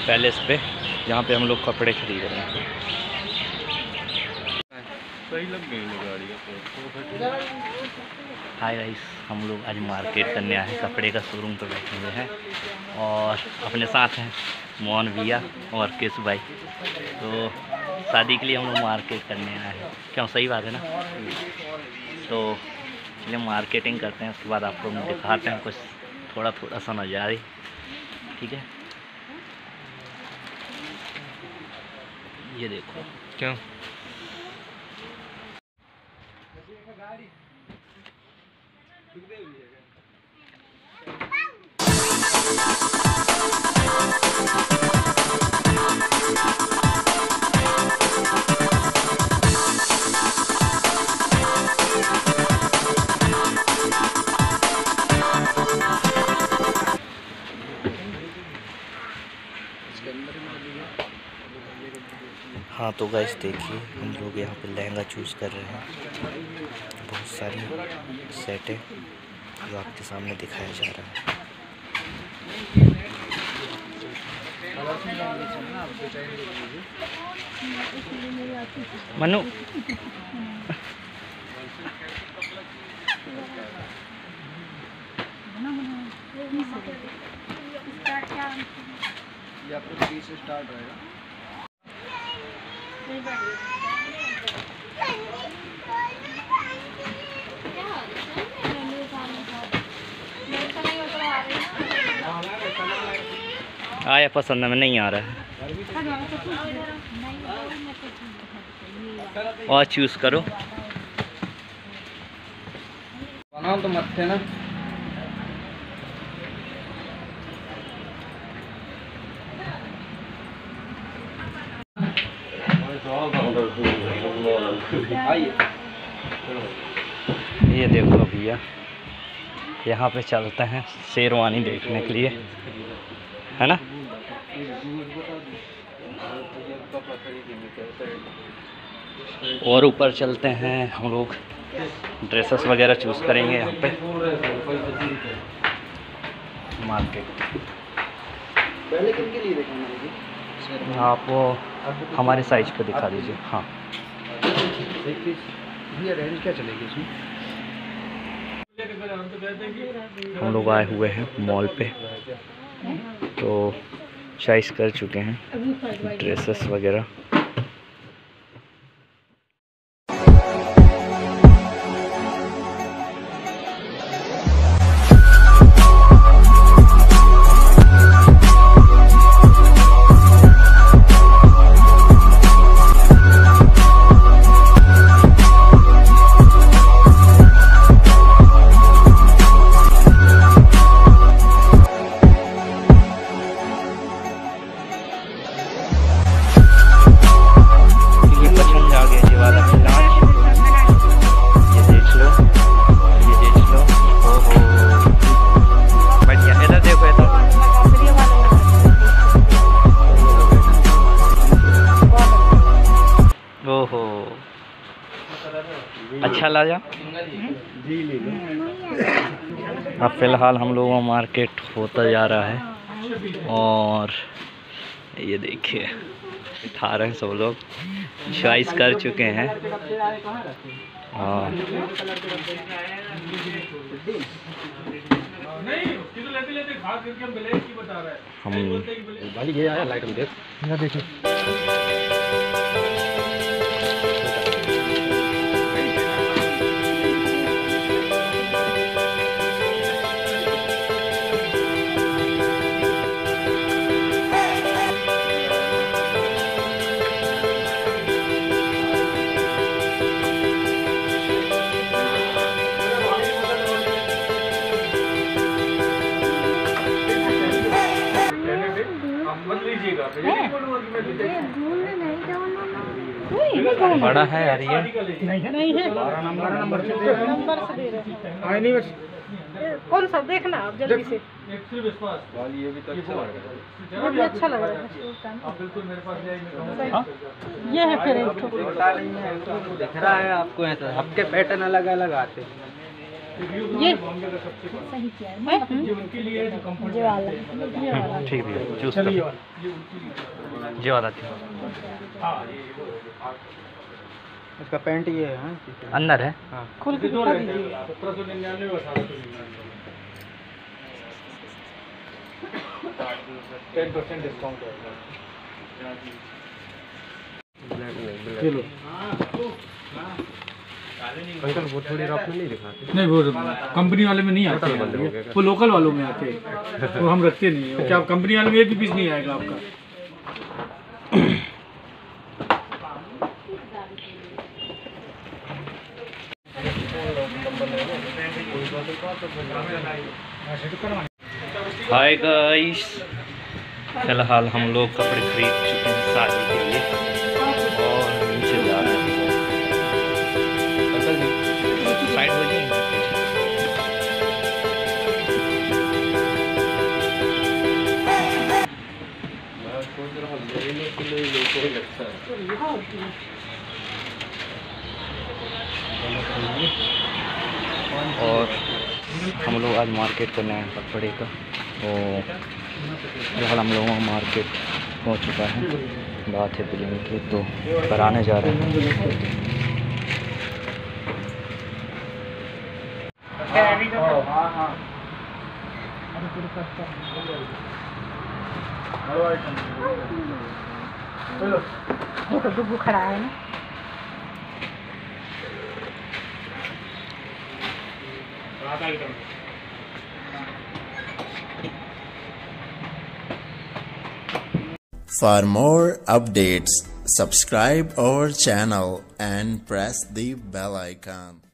Palace पे, जहाँ पे हम लोग कपड़े खरीद रहे हैं। सही लग गई गाड़ी। हाय गाइस, हम लोग आज मार्केट करने आए हैं, कपड़े का शोरूम पे बैठे हुए हैं और अपने साथ हैं मोहन भैया और केशु भाई। तो शादी के लिए हम लोग मार्केट करने आए हैं, क्यों? सही बात है ना। तो चलिए मार्केटिंग करते हैं, उसके बाद आप लोग दिखाते हैं कुछ थोड़ा सा नज़ारे, ठीक है? ये देखो क्यों हाँ तो गाइस देखिए, हम लोग यहाँ पे लहंगा चूज़ कर रहे हैं। बहुत सारी सेट है जो आपके सामने दिखाया जा रहा है। मनु ये आपको 30 से स्टार्ट रहेगा। आया पसंद में नहीं आ रहा है, और चूज़ करो। बनाओ तो मत थे ना। ये देखो भैया, यहाँ पे चलते हैं शेरवानी देखने के लिए, है ना? और ऊपर चलते हैं हम लोग, ड्रेसेस वगैरह चूज़ करेंगे यहाँ पे मार्केट। पहले किन के लिए देखेंगे? आप वो हमारे साइज पे दिखा दीजिए। हाँ ये रेंज क्या चलेगी इसमें? हम लोग आए हुए हैं मॉल पे, तो चॉइस कर चुके हैं ड्रेसेस वगैरह। ओहो, अच्छा लगा जी ले लो। अब फ़िलहाल हम लोगों का मार्केट होता जा रहा है और ये देखिए उठा रहे हैं सब लोग, चॉइस कर चुके हैं। हाँ भाई ये आया लाइट में देख। बड़ा है यार, ये नहीं है 12 नंबर से दे रहे हैं। कौन सा देखना आप जल्दी से। ये भी तो अच्छा लग रहा है। ये भी अच्छा लग रहा है। ये है फिर दिख रहा है आपको, ऐसा सबके पैटर्न अलग अलग आते हैं। ये सही किया है ये वाला ठीक है चूज कर ये वाला थी इसका पैंट ये है हाँ? अंदर है हाँ खोल के दिखा दीजिए 10% डिस्काउंट अंकल वो थोड़ी रात में नहीं दिखाते नहीं वो कंपनी वाले में नहीं आते हैं, वो लोकल वालों में आते हैं, वो हम रखते नहीं है। क्या कंपनी वाले में एक भी पीस नहीं आएगा आपका। हाय गाइस, फिलहाल हम लोग कपड़े खरीद चुके हैं शादी के लिए और नीचे जा रहे हैं। साइड हो जाएंगे। और हम लोग आज मार्केट करने आए कपड़े का, तो फिलहाल हम लोगों का मार्केट हो चुका है, बात है बिलिंग की, तो कराने जा रहे हैं। ये तो डुब्बू खड़ा है ना। For more updates, subscribe our channel and press the bell icon.